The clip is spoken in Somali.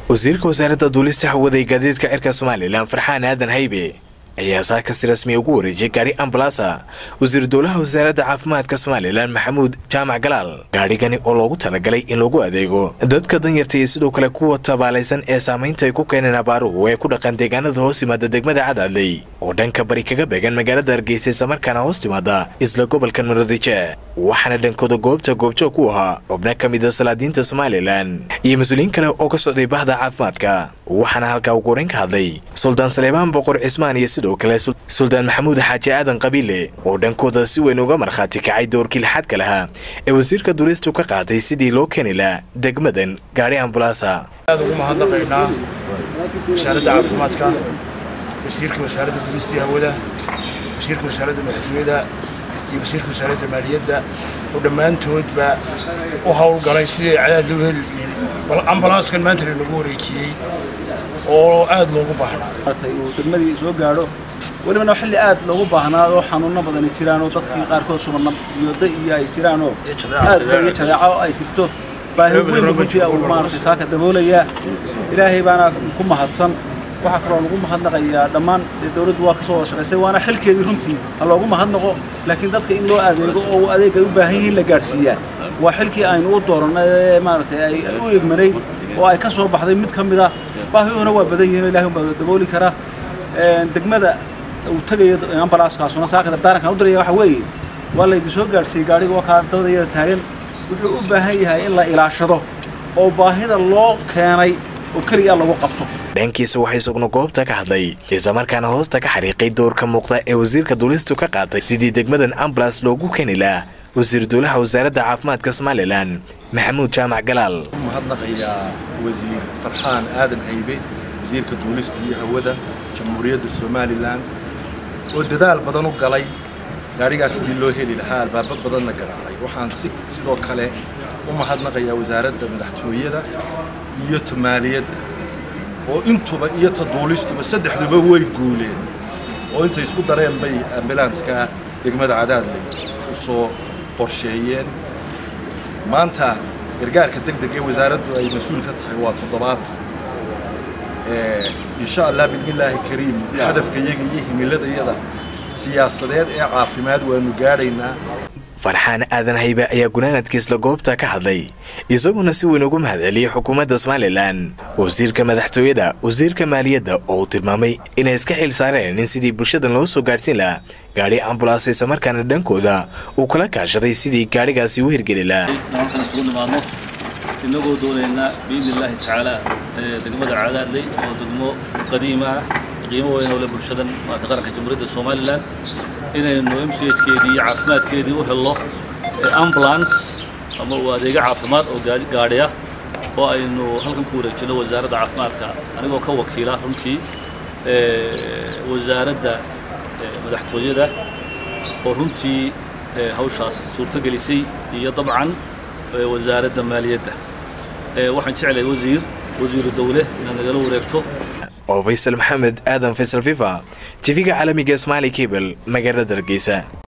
wasiirka wasaaradda duulista hawada ee gaadiidka cirka Soomaaliland Farxaan Aadan Haybe ayaa saaka rasmi ugu wareejiyay gaari ambulance wasiir dowlaha wasaaradda caafimaadka Soomaaliland Maxamuud Jaamac Galaal gaarigani oo loogu talagalay in lagu adeego dadka danyarta iyo sidoo kale kuwa tabaalaysan ee saameynta ay ku keeneen abaaruhu ee ku dhaqan deegaanada hoos yimaada degmada Cadaadley oo dhanka bari kaga beegan magaalada Hargeysa isla markaana hoos timaada isla gobolka Muqdisho waxaana dhankooda goobjoog ku ahaa xubno ka mid ah salaadiinta Soomaaliland iyo mas'uuliyiin kale oo ka socday bahda caafimaadka waxaana halka ugu horeyn ka hadlay Sultan Saleeman Boqor Cismaan iyo sidoo kale Sultan Maxamuud Xaaji Aadan Qabiile oo dhankooda si weyn uga marxaati kacay doorkii xadka lahaa ee wasiirka duulistu ka qaaday sidii loo keeni lahaa degmadan gaari ambulance aad ugu mahadnaqaynaa wasaaradda caafimaadka wasiirka wasaaradda duulista hawada wasiirka wasaaradda madaxtooyada iyo wasiirka wasaaradda maaliyadda oo dhammaantoodba u hawlgalay sidii cadaad loo heli bal ambulance-kan maanta lagu wareejiyay oo aad loogu baahnaa uu degmadii soo gaaro waliba xilli aad loogu baahnaa oo xanuuno badan jiraan oo dadkii qaarkood suban iyo day ay jiraan oo aad bay jadaaco ay jirto baahi weyn runtii oo maartay saaka daboolaya ilaahay baana ku mahadsan waxa kale oo lagu mahadnaqayaa dhammaan dawladdu waa ka soo shaqeysay waana xilkeedii runtii loogu mahadnaqo laakiin dadka in loo adeego oo adeeg ay u baahan yihiin la gaarsiiyaa waa xilkii aynu u dooranay maartay ay u eegmaneyd oo ay ka soo baxday mid ka mid ah baahiyuhuna waa badan yihiin ilaahay baa dabooli kara degmada uu tagay ambulance-kaasuna saaka dardaarankan u diray waxa weeye waa la idin soo gaarsiiyay gaariga oo ka dawladda taagan wuxuu u baahan yahay in la ilaashado oo baahida loo keenay oo kaliya lagu qabto dhankiisa waxay sugno goobta ka hadlay isla markaana hoosta ka xariiqay doorka muuqda ee wasiirka duulistu ka qaatay sidii degmadan ambulance loogu keeni lahaa wasiir dowlaha wasaaradda caafimaadka Soomaaliland Maxamuud Jaamac Galaal mahadnaqayaa wasiir Farxaan Aadan Haybe wasiirka duulista hawada jamhuuriyadda Soomaaliland oo dadaal badan u galay gaarigaas sidii loo heli lahaa albaab badanna garaacay waxaan sidoo kale u mahadnaqayaa wasaaradda madaxtooyada iyo maaliyadda oo intuba iyo duulistuba saddexduba way guuleen oo intay isku dareen bay ambulance-ka degmada Cadaadley soo qorsheeyeen maanta gargaarka degdeg ee wasaaraddu ay mas'uul ka tahay waa 7 insha Allah bismillaahi kariim hadafka iyaga iyo himiladayada siyaasadeed ee caafimaad waanu gaaraynaa Farxaan Aadan Haybe ayaa gunaanadkiisa goobta ka hadlay isaguna si weyn ugu mahadceliyay xukuumadda Soomaaliland wasiirka madaxtooyada wasiirka maaliyadda oo tilmaamay inay iska xil saareen in sidii bulshada loo soo gaarsiin lahaa gaari ambulance isla markaana dhankooda uu kala kaashaday sidii gaarigaasi u hirgeli lahaa inagoo doonayna biidnillaahi tacaala degmada Cadaadley oo degmo qadiimi ah qiimo weyn oo bulshada qaranka jamhuuriyadda Soomaaliland inaynu MCH-keedii caafimaadkeedii u helo ambulance ama adeega caafimaad oo gaadhiya oo aynu halkan ku wareejino wasaaradda caafimaadka anigoo ka wakiila runtii wasaaradda madaxtooyada oo runtii hawshaas suurto gelisay iyo dabcan wasaaradda maaliyadda waxaan jeclahay wasiir dawlad inaan nagala wareegto oo Faysal Maxamed Aadan Faysal Fifa TV-ga caalamiga Somali Cable magaalada Hargeysa.